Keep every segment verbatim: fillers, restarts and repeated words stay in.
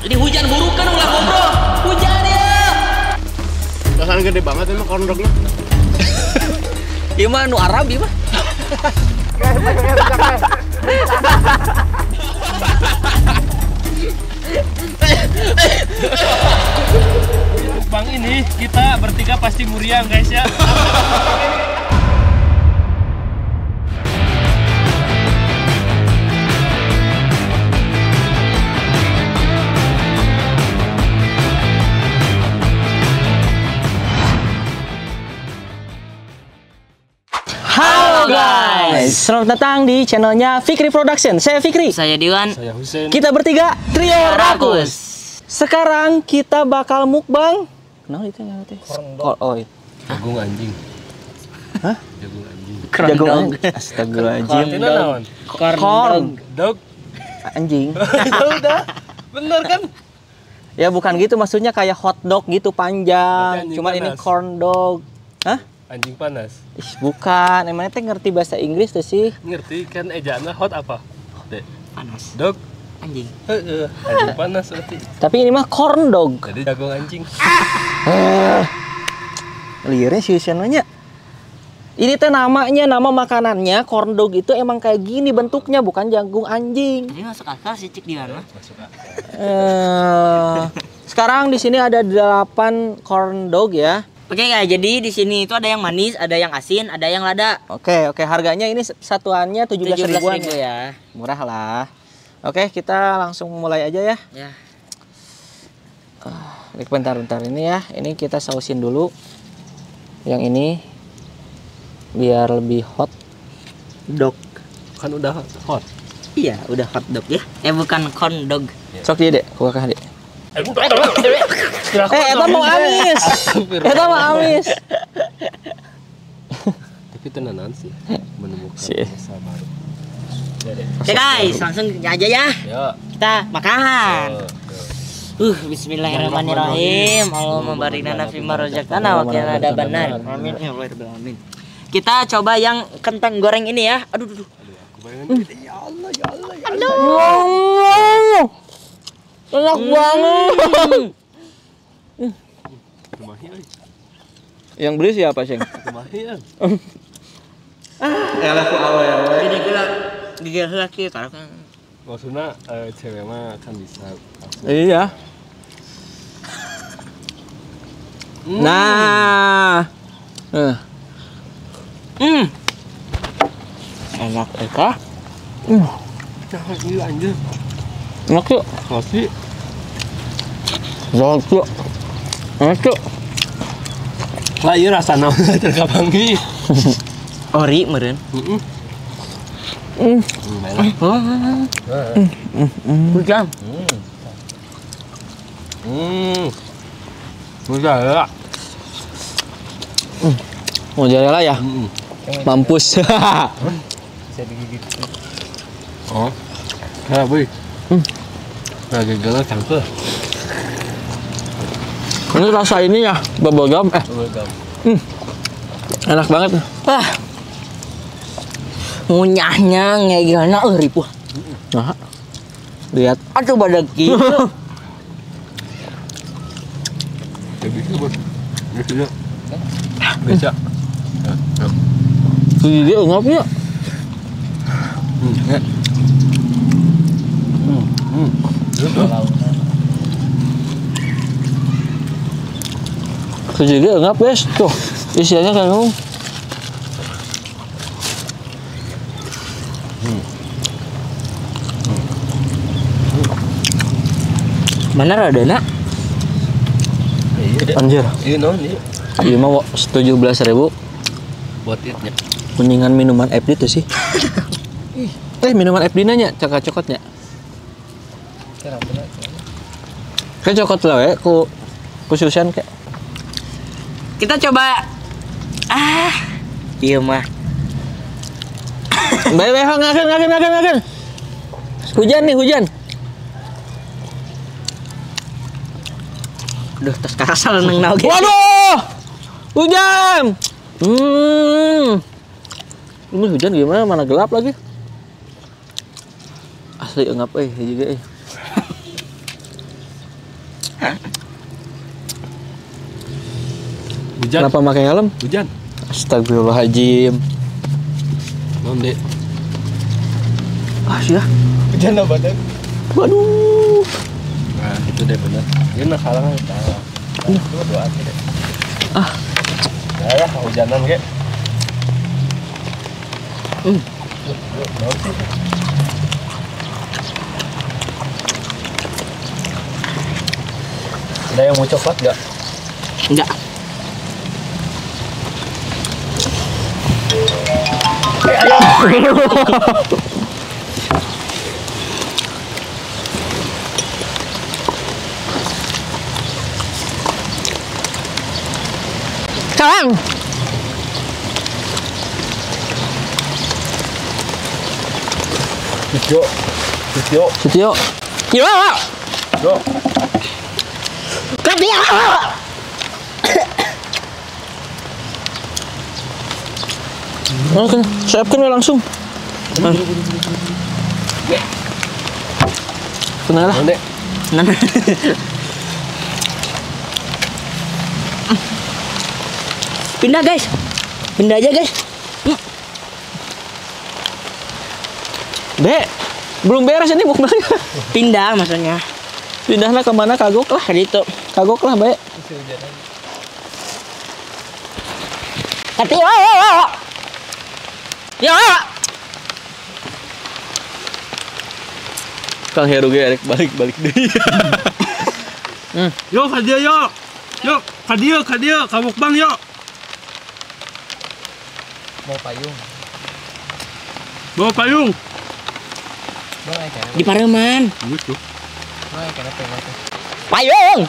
Ini hujan buruk kan ulah bro. Hujan ya. Rasanya gede banget emang corn dognya. Ieu mah nu Arab ieu mah. Bang ini kita bertiga pasti muriang guys ya. Halo guys, selamat datang di channelnya Fikri Production. Saya Fikri. Saya Diwan. Saya Husein. Kita bertiga Trio Rakus. Sekarang kita bakal mukbang. Kenapa itu yang teh? Oh, iya. Jagung anjing. Hah? Jagung anjing. Jagung anjing. Astagfirullahaladzim. Artinya naon? Corn Dog. anjing. Ya udah. Bener kan? Ya bukan gitu, maksudnya kayak hot dog gitu panjang. Berarti anjing Cuman ini panas. corn dog. Hah? Anjing panas. Ih, bukan. Emangnya teh ngerti bahasa Inggris tuh sih? Ngerti kan ejaannya hot apa? Dek. Panas. Dog. Anjing. Heeh. Anjing panas berarti. Tapi ini mah corn dog. Jadi jagung anjing. Lirnya sih namanya. Ini teh namanya, nama makanannya corn dog itu emang kayak gini bentuknya, bukan jagung anjing. Jadi masuk akal sih cik di mana? Masuk akal. Eh, sekarang di sini ada delapan corn dog ya. Oke guys, jadi di sini itu ada yang manis, ada yang asin, ada yang lada. Oke, oke, harganya ini satuannya tujuh belas ribuan ribu ya. ya. Murah lah. Oke, kita langsung mulai aja ya. Ya. Ini bentar-bentar ini ya. Ini kita sausin dulu. Yang ini biar lebih hot dog. Kan udah hot. Iya, udah hot dog ya. Eh bukan corn dog. Sok dia, Dek. Kuah Dek. Eh, eta mau amis. Eta mau amis. Tapi tenanan sih menemukan Sih. rasa baru. Oke guys, langsung aja ya. Ya. Kita makan. Yo, yo. Uh, bismillahirrahmanirrahim. Allahumma barina fi ma razaqtana wa qina adzabannar. Amin ya Allah rabbal alamin. Kita coba yang kentang goreng ini ya. Aduh, aduh. Aku bayangin gitu. Ya Allah, ya Allah, ya Allah. Allah. Enak banget. Kemahian. Yang beli siapa, Ceng? Kemahian. Elah ku awewe. Gini gila. Gila lagi karena kan. Maksudnya eh, cewek mah kan bisa langsung. Iya. Nah. Eh. Hmm. Enak Eka. Jangan iya anjir. Enak yuk. Masih. Enak yuk. Enak yuk. Lah iya rasa naon terkabangi. Ori meureun. Heeh. Hmm. Hujan. Hmm. Mozzarella. Mozzarella ya. Heeh. Mampus. Bisa digigit. Oh. Ha, boy. Hmm. Lagi gagal cangkel. Ini rasa ini ya, bubblegum. Eh, Welcome. hmm. Enak banget. Wah. Ngunyahnya ngegana eueuh wah. Nah. Lihat. Atuh badag kieu. Jadi itu bos. Biasa. Biasa. Tuh dia ngapnya. Hmm. Ya. Hmm. Hmm. Tuh dia ngap, guys. Tuh. Isiannya kan lu. Mana radana? Iya. Anjir. Iya non iya. Iya mah tujuh belas ribu. Buat itnya. Mendingan minuman F D tuh sih. Eh, minuman F D nanya, cokot-cokotnya. Kayak cokot lah ya, ku khususan kayak. Kita coba. Ah. Ieu mah. Bae-bae ngakeun ngakeun ngakeun ngakeun. Hujan nih, hujan. Duh, tos karasa leungeung na oge. Waduh! Hujan. Hmm. Ini hujan gimana? Mana gelap lagi? Asli engap eh juga eh. Hujan. Kenapa pakai helm? Hujan. Astagfirullahaladzim. Non dek. Ah sih ya. Hujan apa deh? Waduh. Nah itu deh benar. Ini nak halangan. Nah, dua dua aja deh. Ah. Ya ya hujanan ke. Hmm. Ada yang mau coklat nggak? Enggak. Sekarang. Setio. Setio. Setio. Gimana? Yo. Katio. Oke, siapkan ya langsung. Kenal lah. Non dek. Pindah guys. Pindah aja guys. Dek, belum beres ini mukbangnya. Pindah maksudnya. Pindahnya kemana kagok lah. Kan itu. Kagok lah, Bae. Hati yo. Yo. Kang Heru ge arek balik-balik deui. Yo kadia yo. Yo kadia kadia kabuk bang yo. Mau payung. Bawa payung. Mau aja. Di Pareman. Gitu. Mau aja kenapa kenapa? Payung.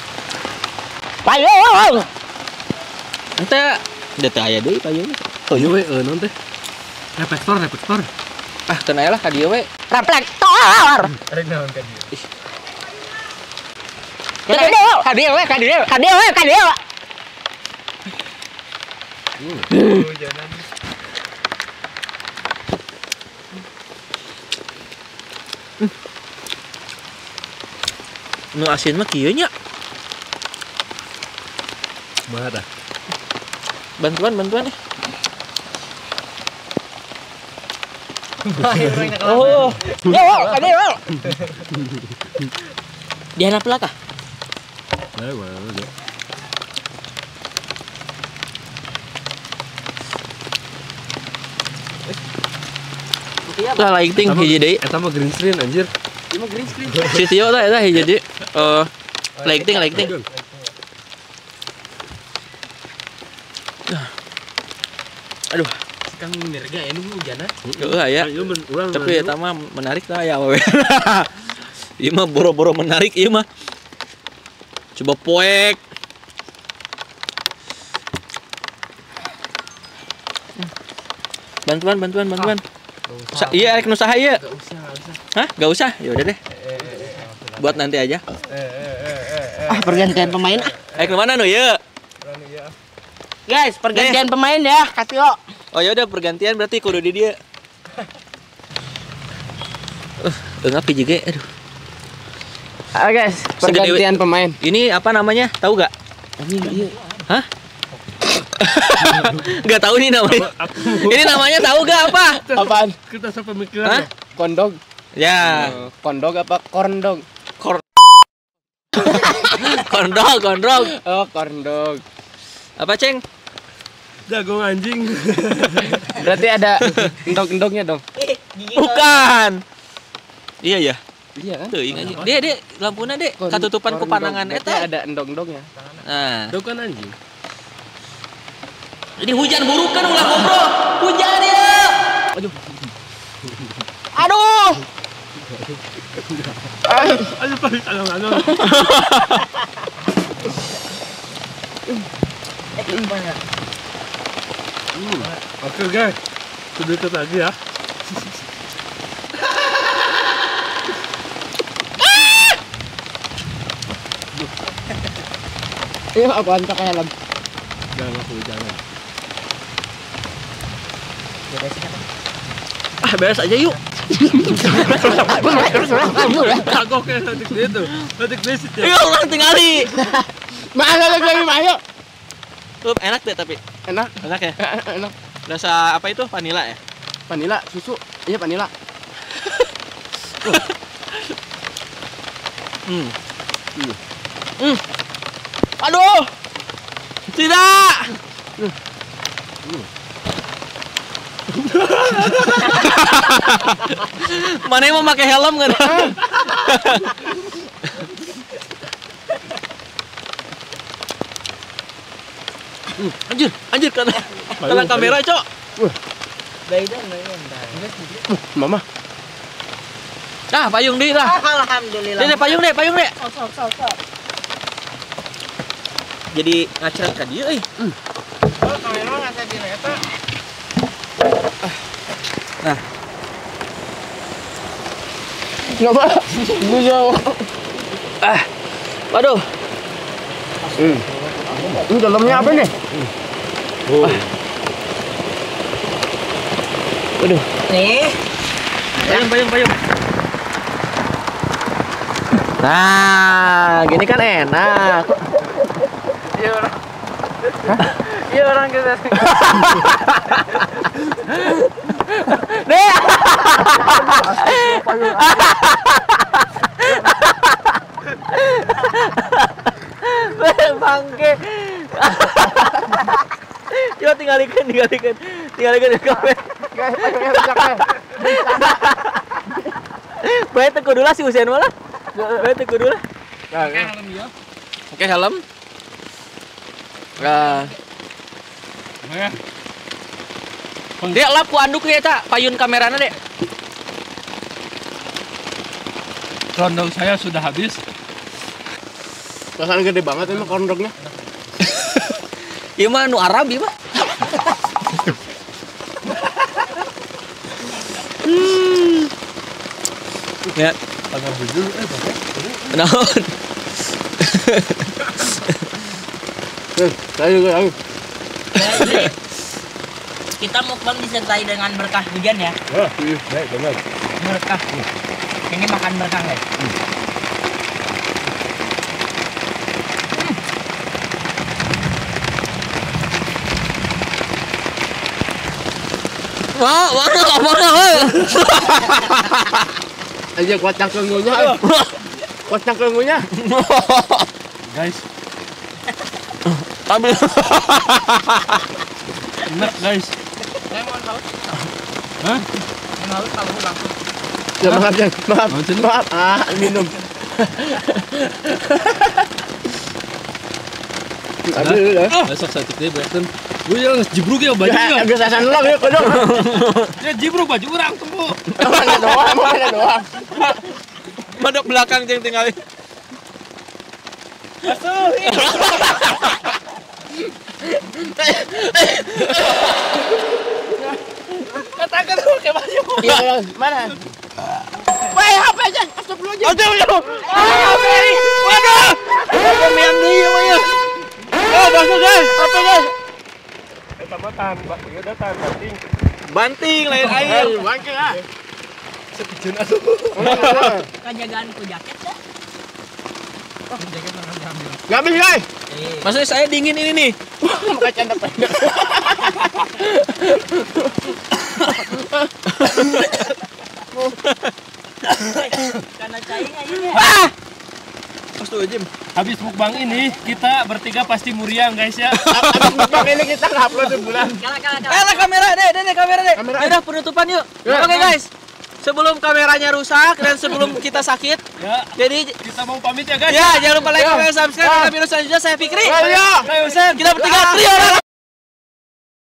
Payung. Ente da teu aya deui payung. Oh iya we non teh. Reflektor reflektor. Ah, teu aya lah ka dieu we. Reflektor. Ada naon kan dia? Kadieu. Kadieu we, kadieu. Kadieu we, kadieu. Hujanan. Nu asin mah kieu nya. Mana dah? Bantuan, bantuan eh. Oh. Yo, kadieu. Di handap lah kah? Eh, mana deh. Lah lain ting hiji deui. Eta mah green screen anjir. Si Tio tah eta hiji deui. Eh, lain ting, lain ting. Aduh, Kang nerga anu hujanan. heueuh aya. Ayo men urang. Tapi eta mah menarik tah ya awewe. Ieu mah boro-boro menarik ieu mah. Coba poek. Bantuan, bantuan, bantuan. Sa iya arek nu saha ieu? Enggak usah, enggak usah. Hah? Gak usah. Ya udah deh. Buat nanti aja. Eh eh eh eh. Ah, pergantian pemain ah. Eh kemana nu ya? Rani ya. Guys, pergantian pemain ya, Katio. Oh ya udah pergantian berarti kudu di dia. Uh, enggak P J G, aduh. Ah guys, Segede- pergantian pemain. Ini apa namanya? Tahu gak? Hah? Gak tahu nih namanya. Ini namanya tahu gak apa? Apaan? Kita sampai pemikiran. Hah? Kondog. Ya, Eh, Kondog apa korndog? kondog, kondog. Oh, korndog. Apa, Ceng? Jagung anjing. Berarti ada endog-endognya dong. Bukan. Iya ya. Iya kan? Tuh, ingat. Dia, dia lampuna, Dek. Kon- Katutupan ku korndog. panangan Berarti eta. ada endog-endognya. Nah, Itu kan anjing. ini hujan burukan ulah ngobrol. Hujan ya. Aduh. Ayo balik alon-alon. Hmm. Oke guys, sedikit lagi ya. Iya, apaan pakai helm? Jangan aku jangan. Ah, beres aja yuk. Kagok ya detik itu. Detik detik ya. Iya, orang tinggali. Mana lagi Mayo? Tuh, enak deh tapi. Enak, Enak ya? enak. Rasa apa itu? Vanila ya? Vanila, susu. Iya vanila. Hmm. Hmm. Hmm. Aduh. Tidak. Mana yang mau pakai helm kan? Hmm, anjir, anjir karena karena kamera, Cok. Baidan baidan. Mama. Ah, payung di lah. Alhamdulillah. Deh, payung deh, payung deh. Sok sok sok sok. Jadi ngacret ka dieu euy. Oh, kamera nggak di eta. Nah, Coba. Ini jauh. ah. Waduh. Hmm. Ini dalamnya apa nih? Waduh. Nih. Payung, payung, payung. Nah, gini kan enak. Iya orang. Iya orang kita. Nih. Bangke. Coba tinggalikan, tinggalikan. Tinggalikan di kamera. Guys, payungnya rusak ya. Bae teu kudu lah si Usen mah lah. Bae teu kudu lah. Oke, helm. Nah, Ya. Dek lap ku anduk ya, Cak. Payun kamerana, Dek. Condong saya sudah habis. Rasanya gede banget emang kondoknya. Ieu mah nu Arab ieu mah. Hmm. Ya, Agak bujur eh Bapak. naon? Eh, saya juga ayo. Jadi, kita mukbang disertai dengan berkah hujan ya. Wah, iya, baik benar. Berkah. Ini makan berkah ya. Wah, mana kabarnya euy? Aja kuat cangkengnya. Kuat cangkengnya. Guys, Ambil. enak guys. Hah? Ya maaf ya, maaf. Maaf, Maaf. Ah, minum. Aduh, ya. Besok saya titip beresin. Gue yang jibruk ya baju Ya, ya. agak sasan dulu ya, kodok. Ya jibruk baju orang tuh. Mana doang, mana doang. Madok belakang jeung tinggalin. Katakan dulu ke baju. Iya, mana? Wah, H P-nya. Astagfirullah. Aduh, aduh. Ah, Mary. Waduh. Apa mian deui mah ya? Oh, bagus guys. Apa guys? Eta mah tahan, ya udah tahan banting. Banting lain air. Bangke ah. Sepijeun atuh. Kajagaan ku jaket dah. Gak habis, guys. Maksudnya saya dingin ini nih. Pakai canda pendek. Karena cahing aja ya. Ah! Astagfirullahaladzim. Habis mukbang ini kita bertiga pasti muriang guys ya. Habis mukbang ini kita ngupload sebulan. Kalah kalah Eh, kalah. lah kamera deh, deh, deh kamera deh. Kamera. Ya udah penutupan yuk. Ya, Oke ya. guys. Sebelum kameranya rusak dan sebelum kita sakit, Ya, jadi kita mau pamit ya guys. ya jangan lupa like, Ya. comment, subscribe. Ya. Dan video selanjutnya saya Fikri. Ayo. Ayo, Sam. Kita bertiga trio.